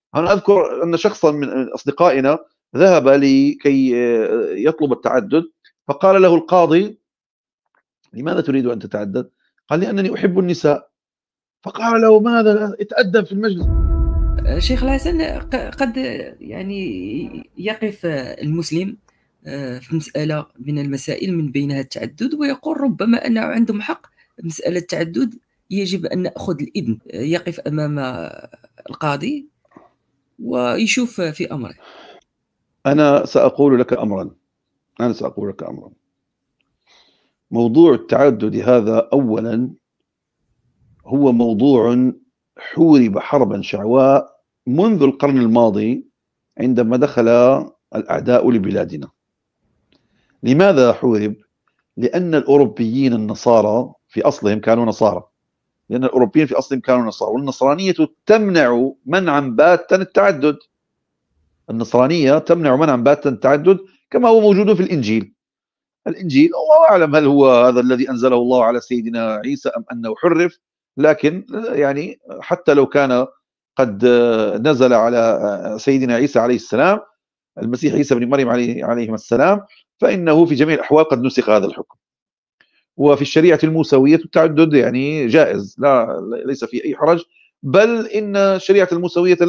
أنا أذكر أن شخصًا من أصدقائنا ذهب لكي يطلب التعدُّد، فقال له القاضي: "لماذا تريد أن تتعدّد؟" قال: "لأنني أحب النساء." فقال له: "ماذا؟ اتأدب في المجلس." شيخ الحسن، قد يعني يقف المسلم في مسألة من المسائل من بينها التعدد، ويقول ربما أنه عندهم حق. مسألة التعدد يجب أن نأخذ الإذن، يقف أمام القاضي ويشوف في أمره. أنا سأقول لك أمرًا، أنا سأقول لك أمرًا. موضوع التعدُّد هذا أولًا هو موضوع حُورب حربًا شعواء منذ القرن الماضي عندما دخل الأعداء لبلادنا. لماذا حُورب؟ لأن الأوروبيين النصارى في أصلهم كانوا نصارى، لأن الأوروبيين في أصلهم كانوا نصارى، والنصرانية تمنع منعًا باتا التعدُّد. النصرانية تمنع منعًا باتا التعدُّد كما هو موجود في الإنجيل. الإنجيل الله أعلم هل هو هذا الذي أنزله الله على سيدنا عيسى أم أنه حُرِّف، لكن يعني حتى لو كان قد نزل على سيدنا عيسى عليه السلام، المسيح عيسى بن مريم عليهما السلام، فإنه في جميع الأحوال قد نسخ هذا الحكم. وفي الشريعة الموسوية التعدد يعني جائز، ليس فيه أي حرج، بل إن الشريعة الموسوية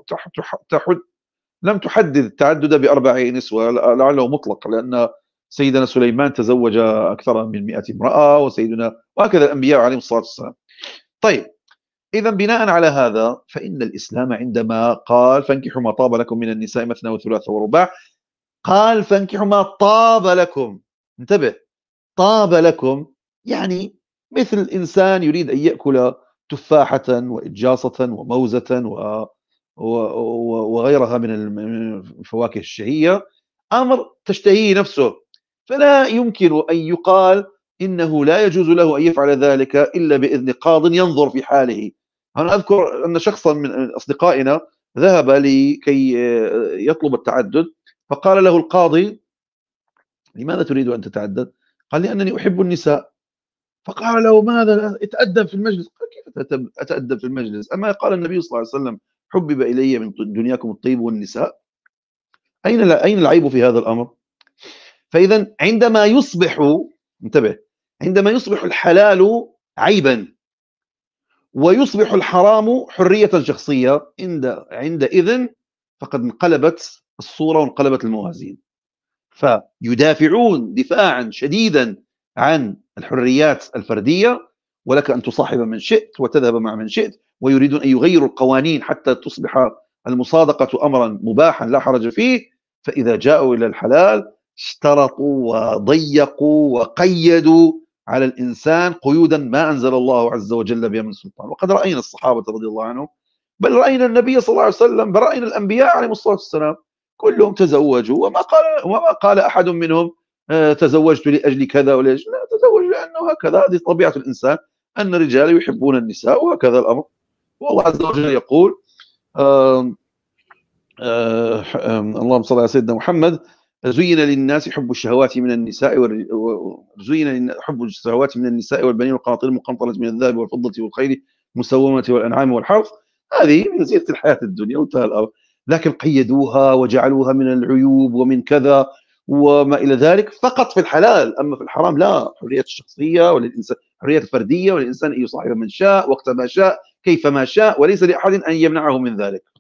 لم تحدد التعدد ب4 نسوة، لعله مطلق، لأن سيدنا سليمان تزوج أكثر من 100 امرأة، وهكذا الأنبياء عليهم الصلاة والسلام. طيب، إذا بناء على هذا فإن الإسلام عندما قال: فانكحوا ما طاب لكم من النساء مثنى وثلاث ورباع، قال: فانكحوا ما طاب لكم. انتبه، طاب لكم يعني مثل إنسان يريد أن يأكل تفاحة وإجاصة وموزة وغيرها من الفواكه الشهية، أمر تشتهيه نفسه، فلا يمكن أن يقال إنه لا يجوز له أن يفعل ذلك إلا بإذن قاض ينظر في حاله. أنا أذكر أن شخصًا من أصدقائنا ذهب لكي يطلب التعدُّد، فقال له القاضي: "لماذا تريد أن تتعدّد؟" قال: "لأنني أحب النساء." فقال له: "ماذا؟ اتأدب في المجلس." قال: "كيف أتأدب في المجلس؟ أما قال النبي صلى الله عليه وسلم: حُبِّبَ إلي من دنياكم الطيب والنساء." أين العيب في هذا الأمر؟ فإذا عندما يصبح، انتبه، عندما يصبح الحلال عيبًا ويصبح الحرام حرية شخصية، عندئذ فقد انقلبت الصورة وانقلبت الموازين. فيدافعون دفاعًا شديدًا عن الحريات الفردية، ولك أن تصاحب من شئت وتذهب مع من شئت، ويريدون أن يغيروا القوانين حتى تصبح المصادقة أمرًا مباحًا لا حرج فيه. فإذا جاءوا إلى الحلال اشترطوا وضيقوا وقيدوا على الإنسان قيودا ما أنزل الله عز وجل بها من سلطان. وقد رأينا الصحابة رضي الله عنهم، بل رأينا النبي صلى الله عليه وسلم، بل رأينا الأنبياء عليهم الصلاة والسلام كلهم تزوجوا، وما قال أحد منهم تزوجت لأجل كذا ولا لا، تزوج لأنه هكذا، هذه طبيعة الإنسان، أن الرجال يحبون النساء وهكذا الأمر. والله عز وجل يقول: اللهم صل على سيدنا محمد: زين للناس حب الشهوات من النساء حب الشهوات من النساء والبنين والقناطير المقنطرة من الذهب والفضة والخيل المسومة والأنعام والحرث، هذه من زينة الحياة الدنيا وانتهى الأمر. لكن قيدوها وجعلوها من العيوب ومن كذا وما إلى ذلك فقط في الحلال، أما في الحرام لا، حرية الشخصية وللإنسان، حرية الفردية وللإنسان أن يصاحب من شاء وقت ما شاء كيف ما شاء، وليس لأحد أن يمنعه من ذلك.